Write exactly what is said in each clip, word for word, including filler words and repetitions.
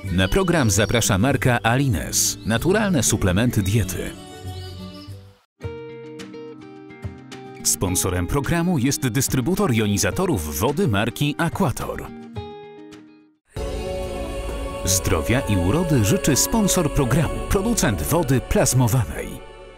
Na program zaprasza marka Alines. Naturalne suplementy diety. Sponsorem programu jest dystrybutor jonizatorów wody marki Aquator. Zdrowia i urody życzy sponsor programu, producent wody plazmowanej.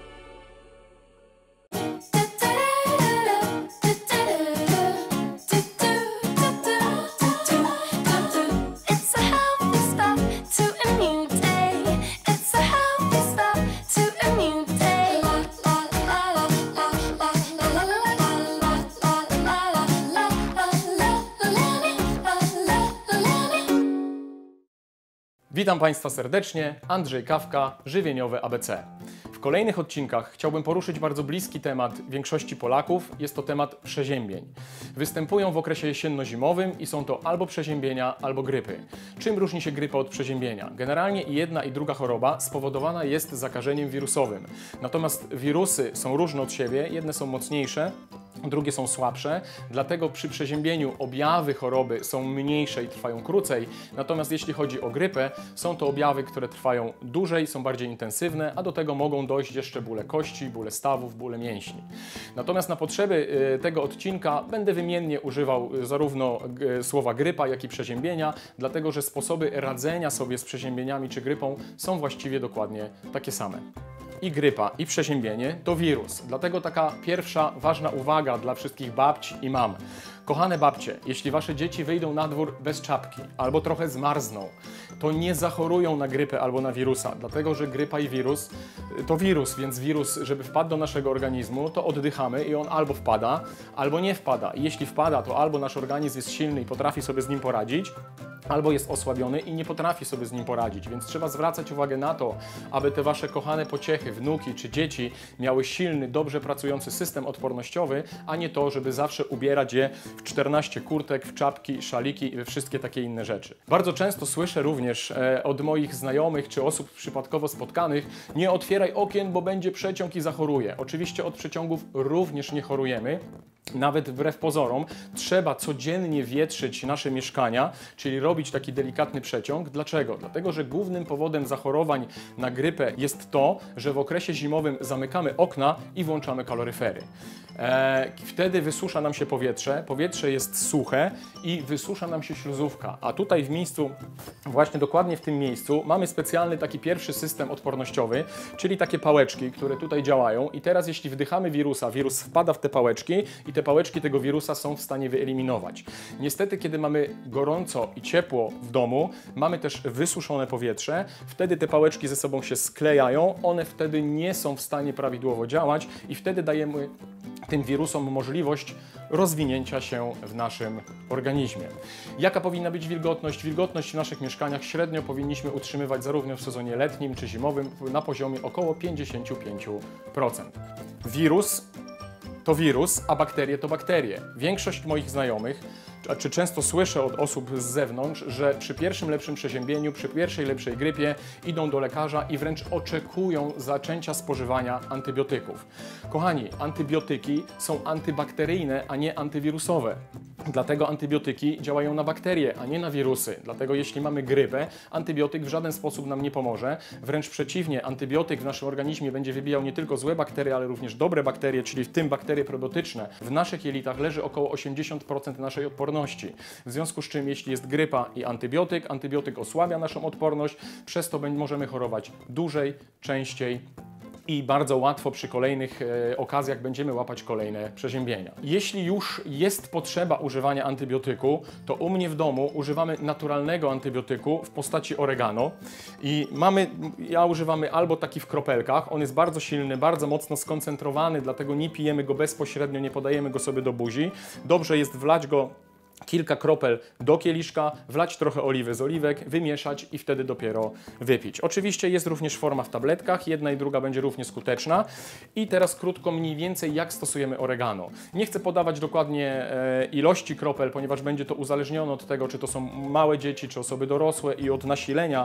Witam Państwa serdecznie, Andrzej Kawka, Żywieniowe A B C. W kolejnych odcinkach chciałbym poruszyć bardzo bliski temat większości Polaków, jest to temat przeziębień. Występują w okresie jesienno-zimowym i są to albo przeziębienia, albo grypy. Czym różni się grypa od przeziębienia? Generalnie i jedna i druga choroba spowodowana jest zakażeniem wirusowym. Natomiast wirusy są różne od siebie, jedne są mocniejsze, drugie są słabsze, dlatego przy przeziębieniu objawy choroby są mniejsze i trwają krócej, natomiast jeśli chodzi o grypę, są to objawy, które trwają dłużej, są bardziej intensywne, a do tego mogą dojść jeszcze bóle kości, bóle stawów, bóle mięśni. Natomiast na potrzeby tego odcinka będę wymiennie używał zarówno słowa grypa, jak i przeziębienia, dlatego że sposoby radzenia sobie z przeziębieniami czy grypą są właściwie dokładnie takie same. I grypa, i przeziębienie to wirus. Dlatego taka pierwsza ważna uwaga dla wszystkich babci i mam. Kochane babcie, jeśli wasze dzieci wyjdą na dwór bez czapki albo trochę zmarzną, to nie zachorują na grypę albo na wirusa, dlatego że grypa i wirus to wirus, więc wirus, żeby wpadł do naszego organizmu, to oddychamy i on albo wpada, albo nie wpada. I jeśli wpada, to albo nasz organizm jest silny i potrafi sobie z nim poradzić, albo jest osłabiony i nie potrafi sobie z nim poradzić, więc trzeba zwracać uwagę na to, aby te wasze kochane pociechy, wnuki czy dzieci miały silny, dobrze pracujący system odpornościowy, a nie to, żeby zawsze ubierać je w czternaście kurtek, w czapki, szaliki i we wszystkie takie inne rzeczy. Bardzo często słyszę również e, od moich znajomych czy osób przypadkowo spotkanych: nie otwieraj okien, bo będzie przeciąg i zachoruje. Oczywiście od przeciągów również nie chorujemy. Nawet wbrew pozorom trzeba codziennie wietrzyć nasze mieszkania, czyli robić taki delikatny przeciąg. Dlaczego? Dlatego, że głównym powodem zachorowań na grypę jest to, że w okresie zimowym zamykamy okna i włączamy kaloryfery. E, wtedy wysusza nam się powietrze, powietrze jest suche i wysusza nam się śluzówka. A tutaj w miejscu, właśnie dokładnie w tym miejscu, mamy specjalny taki pierwszy system odpornościowy, czyli takie pałeczki, które tutaj działają. I teraz jeśli wdychamy wirusa, wirus wpada w te pałeczki i te pałeczki tego wirusa są w stanie wyeliminować. Niestety, kiedy mamy gorąco i ciepło w domu, mamy też wysuszone powietrze, wtedy te pałeczki ze sobą się sklejają, one wtedy nie są w stanie prawidłowo działać i wtedy dajemy tym wirusom możliwość rozwinięcia się w naszym organizmie. Jaka powinna być wilgotność? Wilgotność w naszych mieszkaniach średnio powinniśmy utrzymywać zarówno w sezonie letnim czy zimowym na poziomie około pięćdziesiąt pięć procent. Wirus to wirus, a bakterie to bakterie. Większość moich znajomych, czy często słyszę od osób z zewnątrz, że przy pierwszym lepszym przeziębieniu, przy pierwszej lepszej grypie idą do lekarza i wręcz oczekują zaczęcia spożywania antybiotyków. Kochani, antybiotyki są antybakteryjne, a nie antywirusowe. Dlatego antybiotyki działają na bakterie, a nie na wirusy. Dlatego jeśli mamy grypę, antybiotyk w żaden sposób nam nie pomoże. Wręcz przeciwnie, antybiotyk w naszym organizmie będzie wybijał nie tylko złe bakterie, ale również dobre bakterie, czyli w tym bakterie probiotyczne. W naszych jelitach leży około osiemdziesiąt procent naszej odporności. W związku z czym, jeśli jest grypa i antybiotyk, antybiotyk osłabia naszą odporność, przez to możemy chorować dłużej, częściej i bardzo łatwo przy kolejnych e, okazjach będziemy łapać kolejne przeziębienia. Jeśli już jest potrzeba używania antybiotyku, to u mnie w domu używamy naturalnego antybiotyku w postaci oregano i mamy, ja używamy albo taki w kropelkach, on jest bardzo silny, bardzo mocno skoncentrowany, dlatego nie pijemy go bezpośrednio, nie podajemy go sobie do buzi. Dobrze jest wlać go kilka kropel do kieliszka, wlać trochę oliwy z oliwek, wymieszać i wtedy dopiero wypić. Oczywiście jest również forma w tabletkach, jedna i druga będzie równie skuteczna. I teraz krótko mniej więcej jak stosujemy oregano. Nie chcę podawać dokładnie e, ilości kropel, ponieważ będzie to uzależnione od tego, czy to są małe dzieci, czy osoby dorosłe i od nasilenia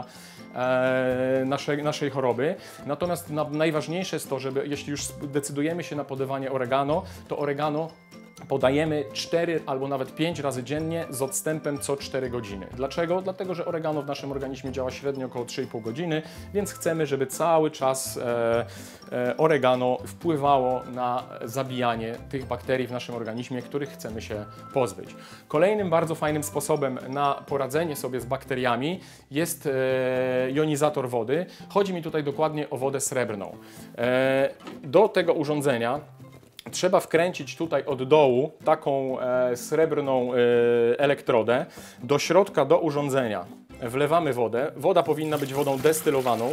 e, naszej, naszej choroby. Natomiast na, najważniejsze jest to, żeby jeśli już decydujemy się na podawanie oregano, to oregano podajemy cztery albo nawet pięć razy dziennie z odstępem co cztery godziny. Dlaczego? Dlatego, że oregano w naszym organizmie działa średnio około trzy i pół godziny, więc chcemy, żeby cały czas e, e, oregano wpływało na zabijanie tych bakterii w naszym organizmie, których chcemy się pozbyć. Kolejnym bardzo fajnym sposobem na poradzenie sobie z bakteriami jest e, jonizator wody. Chodzi mi tutaj dokładnie o wodę srebrną. E, do tego urządzenia trzeba wkręcić tutaj od dołu taką e, srebrną e, elektrodę. Do środka, do urządzenia wlewamy wodę. Woda powinna być wodą destylowaną,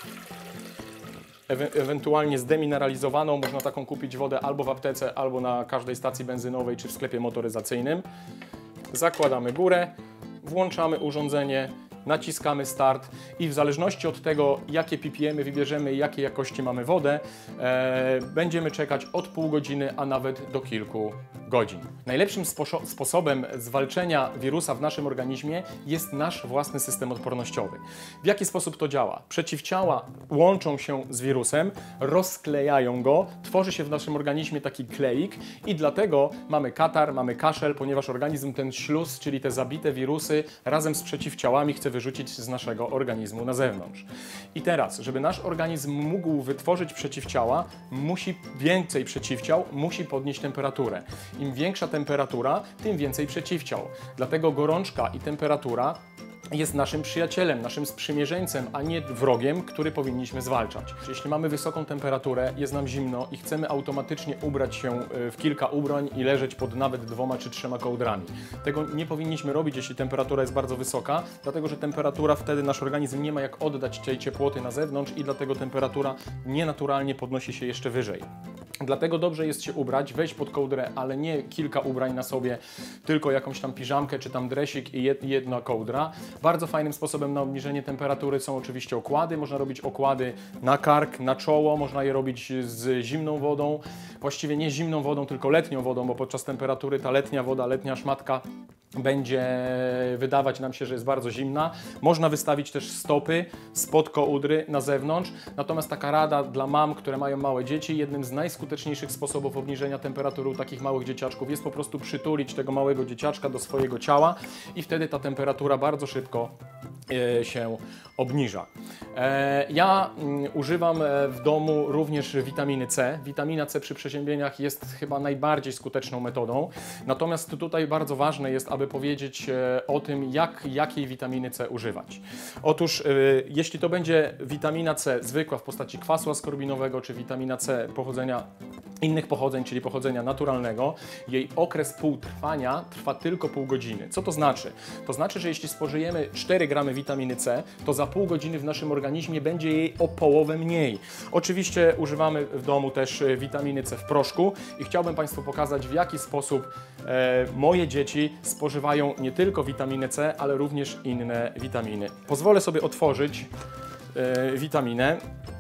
ewe ewentualnie zdemineralizowaną. Można taką kupić wodę albo w aptece, albo na każdej stacji benzynowej, czy w sklepie motoryzacyjnym. Zakładamy górę, włączamy urządzenie, naciskamy start i w zależności od tego, jakie P P M-y wybierzemy i jakiej jakości mamy wodę, e, będziemy czekać od pół godziny, a nawet do kilku godzin. Najlepszym spo sposobem zwalczenia wirusa w naszym organizmie jest nasz własny system odpornościowy. W jaki sposób to działa? Przeciwciała łączą się z wirusem, rozklejają go, tworzy się w naszym organizmie taki kleik i dlatego mamy katar, mamy kaszel, ponieważ organizm ten śluz, czyli te zabite wirusy razem z przeciwciałami chce wyrzucić z naszego organizmu na zewnątrz. I teraz, żeby nasz organizm mógł wytworzyć przeciwciała, musi więcej przeciwciał, musi podnieść temperaturę. Im większa temperatura, tym więcej przeciwciał. Dlatego gorączka i temperatura jest naszym przyjacielem, naszym sprzymierzeńcem, a nie wrogiem, który powinniśmy zwalczać. Jeśli mamy wysoką temperaturę, jest nam zimno i chcemy automatycznie ubrać się w kilka ubrań i leżeć pod nawet dwoma czy trzema kołdrami. Tego nie powinniśmy robić, jeśli temperatura jest bardzo wysoka, dlatego że temperatura wtedy nasz organizm nie ma jak oddać tej ciepłoty na zewnątrz i dlatego temperatura nienaturalnie podnosi się jeszcze wyżej. Dlatego dobrze jest się ubrać, wejść pod kołdrę, ale nie kilka ubrań na sobie, tylko jakąś tam piżamkę czy tam dresik i jedna kołdra. Bardzo fajnym sposobem na obniżenie temperatury są oczywiście okłady. Można robić okłady na kark, na czoło, można je robić z zimną wodą. Właściwie nie zimną wodą, tylko letnią wodą, bo podczas temperatury ta letnia woda, letnia szmatka będzie wydawać nam się, że jest bardzo zimna. Można wystawić też stopy spod kołdry na zewnątrz. Natomiast taka rada dla mam, które mają małe dzieci, jednym z najskuteczniejszych sposobów obniżenia temperatury u takich małych dzieciaczków jest po prostu przytulić tego małego dzieciaczka do swojego ciała i wtedy ta temperatura bardzo szybko e, się obniża. E, ja m, używam w domu również witaminy C. Witamina C przy przeziębieniach jest chyba najbardziej skuteczną metodą. Natomiast tutaj bardzo ważne jest, aby powiedzieć o tym, jak, jakiej witaminy C używać. Otóż, yy, jeśli to będzie witamina C zwykła w postaci kwasu askorbinowego, czy witamina C pochodzenia innych pochodzeń, czyli pochodzenia naturalnego, jej okres półtrwania trwa tylko pół godziny. Co to znaczy? To znaczy, że jeśli spożyjemy cztery gramy witaminy C, to za pół godziny w naszym organizmie będzie jej o połowę mniej. Oczywiście używamy w domu też witaminy C w proszku i chciałbym Państwu pokazać, w jaki sposób e, moje dzieci spożywają nie tylko witaminę C, ale również inne witaminy. Pozwolę sobie otworzyć e, witaminę.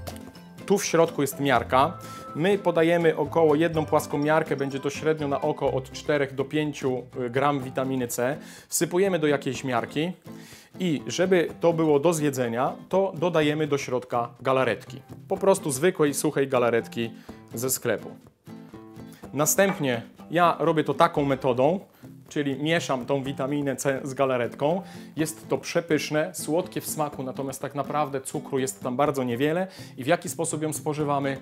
Tu w środku jest miarka. My podajemy około jedną płaską miarkę, będzie to średnio na oko od czterech do pięciu gram witaminy C. Wsypujemy do jakiejś miarki i żeby to było do zjedzenia, to dodajemy do środka galaretki. Po prostu zwykłej, suchej galaretki ze sklepu. Następnie ja robię to taką metodą, czyli mieszam tą witaminę C z galaretką. Jest to przepyszne, słodkie w smaku, natomiast tak naprawdę cukru jest tam bardzo niewiele. I w jaki sposób ją spożywamy?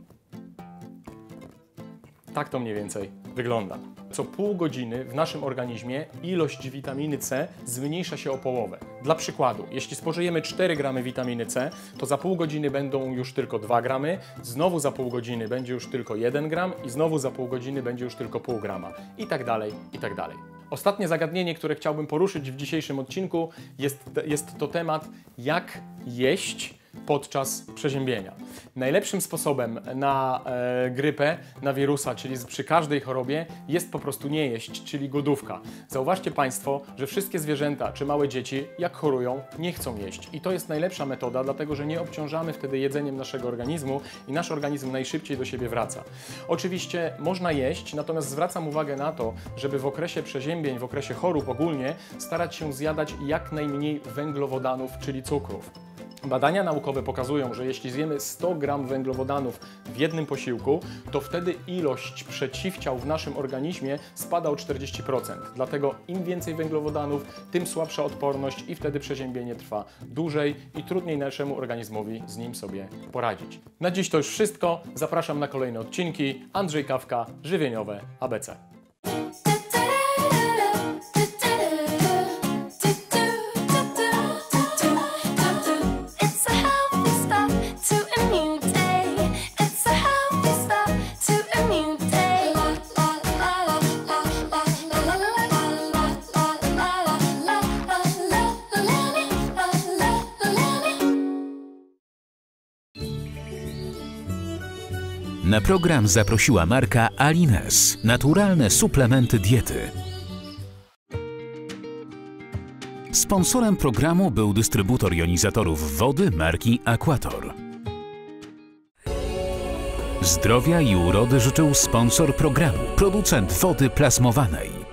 Tak to mniej więcej wygląda. Co pół godziny w naszym organizmie ilość witaminy C zmniejsza się o połowę. Dla przykładu, jeśli spożyjemy cztery gramy witaminy C, to za pół godziny będą już tylko dwa gramy, znowu za pół godziny będzie już tylko jeden gram i znowu za pół godziny będzie już tylko pół grama. I tak dalej, i tak dalej. Ostatnie zagadnienie, które chciałbym poruszyć w dzisiejszym odcinku, jest, jest to temat, jak jeść podczas przeziębienia. Najlepszym sposobem na e, grypę, na wirusa, czyli przy każdej chorobie, jest po prostu nie jeść, czyli głodówka. Zauważcie Państwo, że wszystkie zwierzęta czy małe dzieci, jak chorują, nie chcą jeść. I to jest najlepsza metoda, dlatego że nie obciążamy wtedy jedzeniem naszego organizmu i nasz organizm najszybciej do siebie wraca. Oczywiście można jeść, natomiast zwracam uwagę na to, żeby w okresie przeziębień, w okresie chorób ogólnie starać się zjadać jak najmniej węglowodanów, czyli cukrów. Badania naukowe pokazują, że jeśli zjemy sto gram węglowodanów w jednym posiłku, to wtedy ilość przeciwciał w naszym organizmie spada o czterdzieści procent. Dlatego im więcej węglowodanów, tym słabsza odporność i wtedy przeziębienie trwa dłużej i trudniej naszemu organizmowi z nim sobie poradzić. Na dziś to już wszystko. Zapraszam na kolejne odcinki. Andrzej Kawka, Żywieniowe A B C. Na program zaprosiła marka Alines. Naturalne suplementy diety. Sponsorem programu był dystrybutor jonizatorów wody marki Aquator. Zdrowia i urody życzył sponsor programu, producent wody plazmowanej.